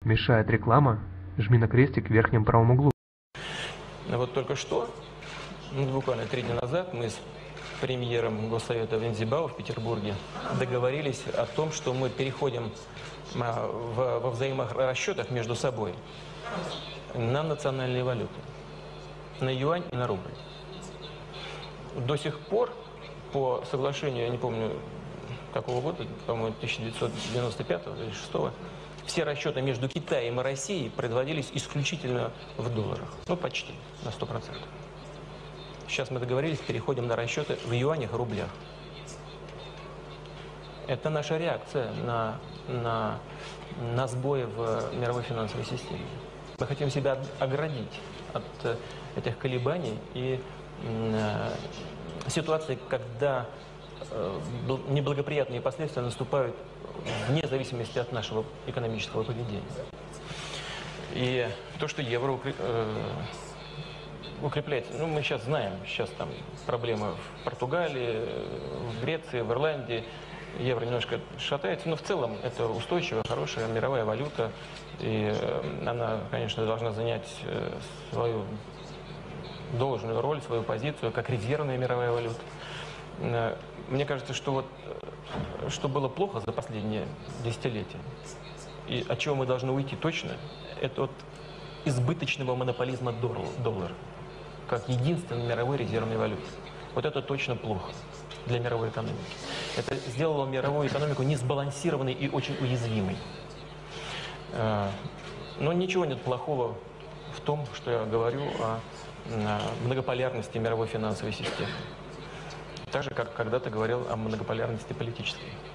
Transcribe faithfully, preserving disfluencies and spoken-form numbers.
Мешает реклама? Жми на крестик в верхнем правом углу. Вот только что, ну, буквально три дня назад, мы с премьером Госсовета Вензибао в Петербурге договорились о том, что мы переходим в, во взаиморасчетах между собой на национальные валюты, на юань и на рубль. До сих пор, по соглашению, я не помню, какого года, по-моему, тысяча девятьсот девяносто пятого или шестого, все расчеты между Китаем и Россией производились исключительно в долларах. Ну, почти, на сто процентов. Сейчас мы договорились, переходим на расчеты в юанях и рублях. Это наша реакция на, на, на сбои в мировой финансовой системе. Мы хотим себя оградить от этих колебаний и э, ситуации, когда э, неблагоприятные последствия наступают вне зависимости от нашего экономического поведения. И то, что евро э, укрепляется, ну, мы сейчас знаем, сейчас там проблемы в Португалии, в Греции, в Ирландии, евро немножко шатается, но в целом это устойчивая, хорошая мировая валюта, и она, конечно, должна занять свою должную роль, свою позицию, как резервная мировая валюта. Мне кажется, что вот что было плохо за последние десятилетия, и от чего мы должны уйти точно, это от избыточного монополизма доллара, как единственной мировой резервной валюты. Вот это точно плохо для мировой экономики. Это сделало мировую экономику несбалансированной и очень уязвимой. Но ничего нет плохого в том, что я говорю о многополярности мировой финансовой системы. Так же, как когда-то говорил о многополярности политической.